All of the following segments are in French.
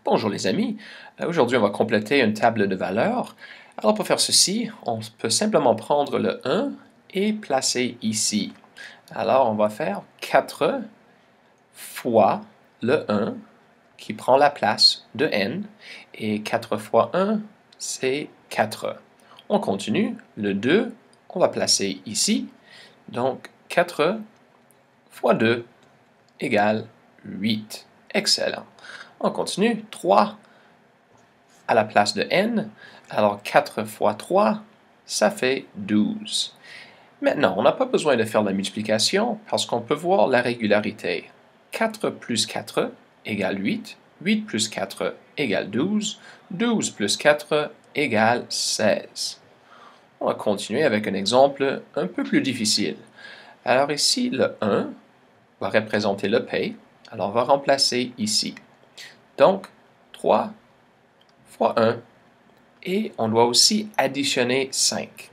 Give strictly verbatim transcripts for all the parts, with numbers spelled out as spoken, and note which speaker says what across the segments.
Speaker 1: Bonjour les amis, Euh, aujourd'hui on va compléter une table de valeurs. Alors pour faire ceci, on peut simplement prendre le un et placer ici. Alors on va faire quatre fois le un qui prend la place de n, et quatre fois un c'est quatre. On continue, le deux on va placer ici, donc quatre fois deux égale huit. Excellent. On continue, trois à la place de n, alors quatre fois trois, ça fait douze. Maintenant, on n'a pas besoin de faire la multiplication parce qu'on peut voir la régularité. quatre plus quatre égale huit, huit plus quatre égale douze, douze plus quatre égale seize. On va continuer avec un exemple un peu plus difficile. Alors ici, le un va représenter le P, alors on va remplacer ici. Donc, trois fois un, et on doit aussi additionner cinq.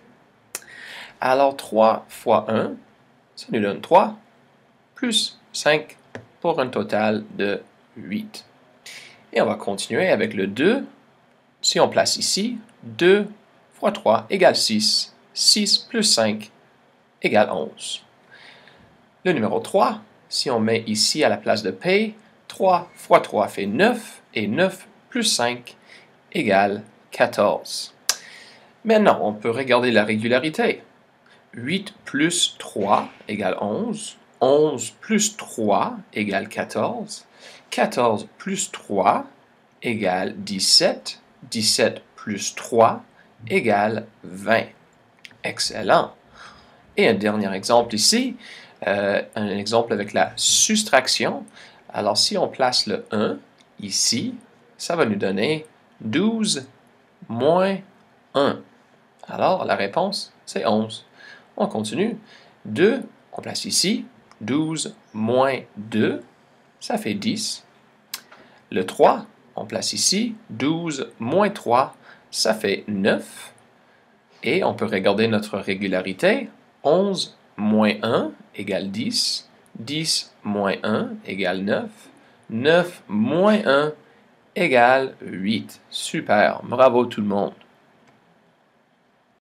Speaker 1: Alors trois fois un, ça nous donne trois, plus cinq, pour un total de huit. Et on va continuer avec le deux. Si on place ici, deux fois trois égale six. six plus cinq égale onze. Le numéro trois, si on met ici à la place de P, trois fois trois fait neuf, et neuf plus cinq égale quatorze. Maintenant, on peut regarder la régularité. huit plus trois égale onze. onze plus trois égale quatorze. quatorze plus trois égale dix-sept. dix-sept plus trois égale vingt. Excellent. Et un dernier exemple ici, euh, un exemple avec la soustraction. Alors, si on place le un ici, ça va nous donner douze moins un. Alors, la réponse, c'est onze. On continue. deux, on place ici. douze moins deux, ça fait dix. Le trois, on place ici. douze moins trois, ça fait neuf. Et on peut regarder notre régularité. onze moins un égale dix. dix moins un égale neuf. neuf moins un égale huit. Super, bravo tout le monde.